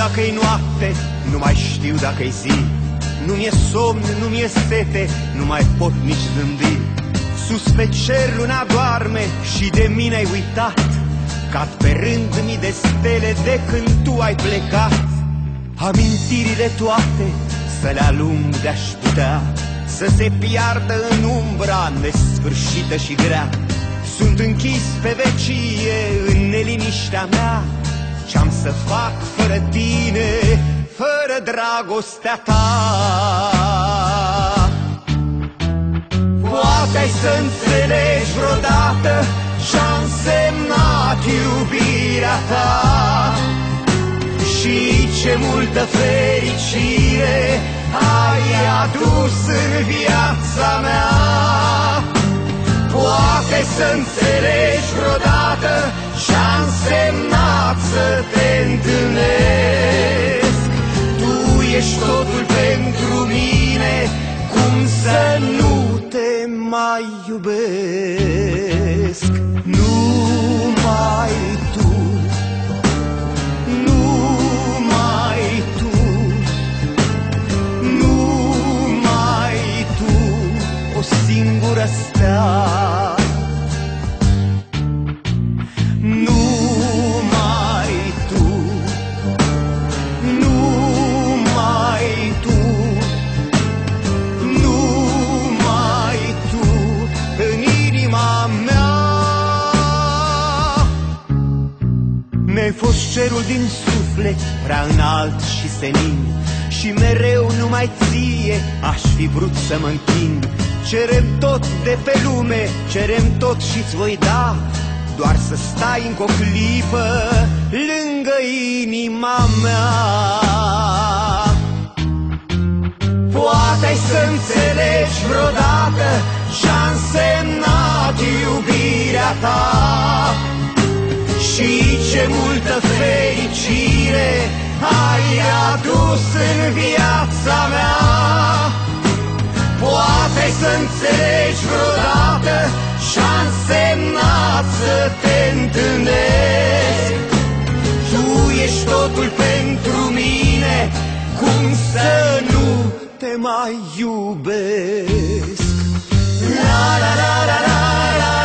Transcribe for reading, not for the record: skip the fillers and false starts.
dacă-i noapte, nu mai știu dacă-i zi. Nu mi-e somn, nu mi-e sete, nu mai pot nici zâmbi. Sus pe cer luna doarme și de mine ai uitat. Cad pe rând mii de stele de când tu ai plecat. Amintirile toate să le alung de-aș putea, să se piardă în umbra nesfârșită și grea. Sunt închis pe vecie în neliniștea mea. Ce-am să fac fără tine, fără dragostea ta? Poate ai să înțelegi vreodată ce-a însemnat iubirea ta și ce multă fericire ai adus în viața mea. Poate să înțelegi vreodată ce-a însemnat să te întâlnesc. Tu ești totul pentru mine, cum să nu te mai iubesc? Numai tu, numai tu, numai tu, o singură stea. Numai tu, numai tu, numai tu, în inima mea. Mi-ai fost cerul din suflet, prea înalt și senin, și mereu numai ție aș fi vrut să mă închin. Cerem tot de pe lume, cerem tot și-ți voi da, doar să stai încă o clipă lângă inima mea. Poate ai să înțelegi vreodată ce-a însemnat iubirea ta și ce multă fericire ai adus în viața mea. Poate ai să înțelegi vreodată ce-a însemnat să te întâlnesc. Tu ești totul pentru mine, cum să nu te mai iubesc? La la la la la la.